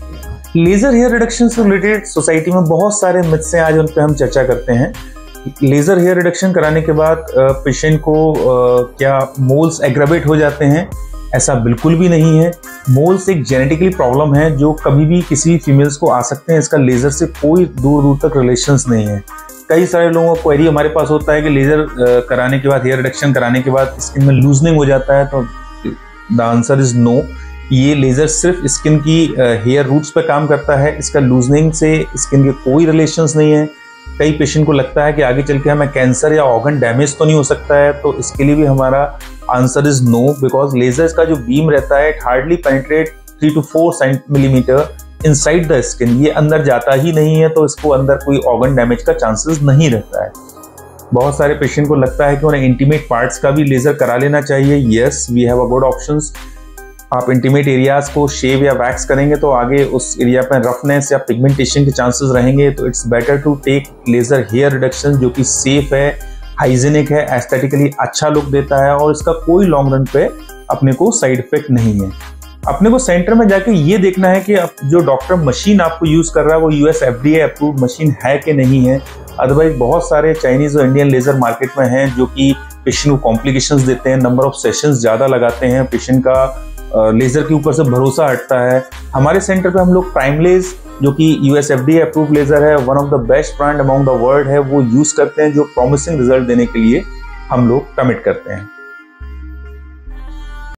Laser hair reduction से related society में बहुत सारे मिथ्स हैं, आज उन पे हम चर्चा करते हैं। लेजर हेयर रिडक्शन कराने के बाद पेशेंट को क्या मोल्स एग्रावेट हो जाते हैं? ऐसा बिल्कुल भी नहीं है। मोल्स एक जेनेटिकली प्रॉब्लम है जो कभी भी किसी फीमेल्स को आ सकते हैं, इसका लेजर से कोई दूर दूर तक रिलेशंस नहीं है। कई सारे लोगों का क्वेरी हमारे पास होता है कि लेजर कराने के बाद, हेयर रिडक्शन कराने के बाद स्किन में लूजनिंग हो जाता है, तो द आंसर इज नो। ये लेजर सिर्फ स्किन की हेयर रूट्स पे काम करता है, इसका लूजनिंग से स्किन के कोई रिलेशंस नहीं है। कई पेशेंट को लगता है कि आगे चल के हमें कैंसर या ऑर्गन डैमेज तो नहीं हो सकता है, तो इसके लिए भी हमारा answer is no, because laser का जो बीम रहता है it hardly penetrate 3 to 4 millimetre inside the skin, ये अंदर जाता ही नहीं है, तो इसको अंदर कोई ऑर्गन डैमेज का चांसेस नहीं रहता है। बहुत सारे पेशेंट को लगता है कि उन्हें इंटीमेट पार्ट्स का भी लेजर करा लेना चाहिए। Yes, we have a good options. आप इंटीमेट एरियाज को शेव या वैक्स करेंगे तो आगे उस एरिया पर रफनेस या पिगमेंटेशन के चांसेस रहेंगे, तो it's better to take laser hair reduction, जो कि सेफ है, हाइजीनिक है, एस्थेटिकली अच्छा लुक देता है और इसका कोई लॉन्ग रन पे अपने को साइड इफेक्ट नहीं है। अपने को सेंटर में जाके ये देखना है कि जो डॉक्टर मशीन आपको यूज कर रहा है वो US FDA अप्रूव्ड मशीन है कि नहीं है। अदरवाइज बहुत सारे चाइनीज और इंडियन लेजर मार्केट में हैं जो कि पेशेंट को कॉम्प्लिकेशंस देते हैं, नंबर ऑफ सेशंस ज्यादा लगाते हैं, पेशेंट का लेजर के ऊपर से भरोसा हटता है। हमारे सेंटर पे हम लोग प्राइमलेज, जो कि US FDA अप्रूव्ड लेजर है, one of the best brand among the world है, वो यूज करते हैं, जो प्रॉमिसिंग रिजल्ट देने के लिए हम लोग कमिट करते हैं।